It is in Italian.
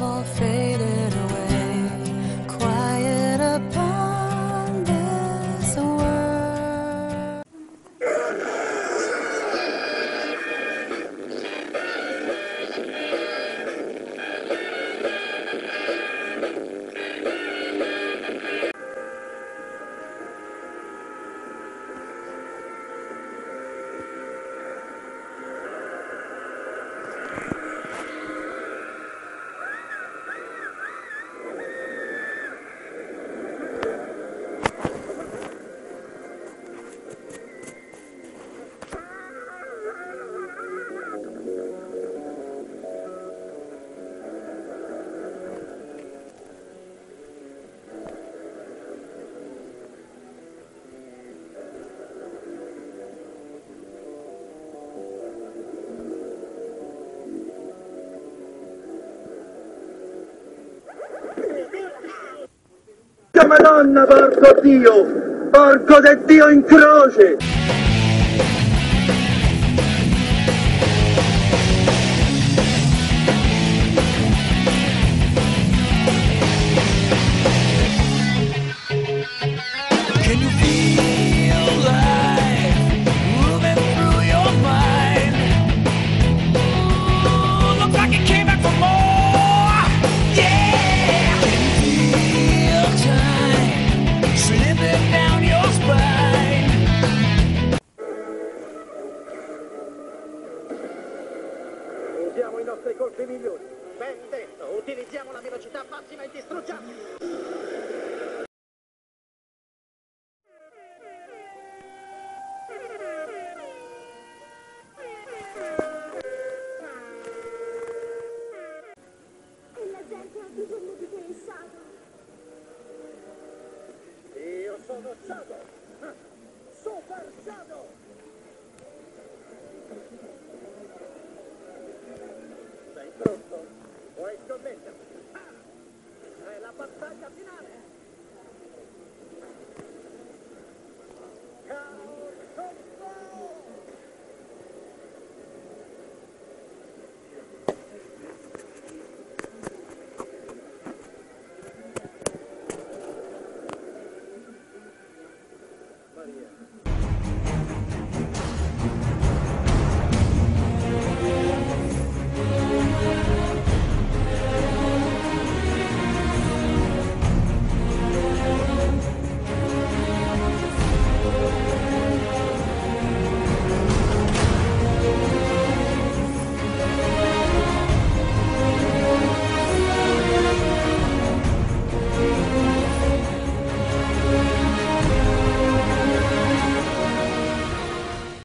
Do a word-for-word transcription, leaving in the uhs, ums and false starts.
all faded away, quiet upon this world. Madonna, porco Dio! Porco de Dio in croce! Can you feel life moving through your mind? Ooh, looks like it came back for more. Yeah! Can you feel time slipping down your spine? Usiamo i nostri colpi migliori. Ben detto, utilizziamo la velocità massima e distruggiamo. E la gente ha bisogno di te, Shadow. Io sono Shadow! Super Shadow! Sei pronto? Vuoi scommettere? È la battaglia finale! Caos Combo! Maria.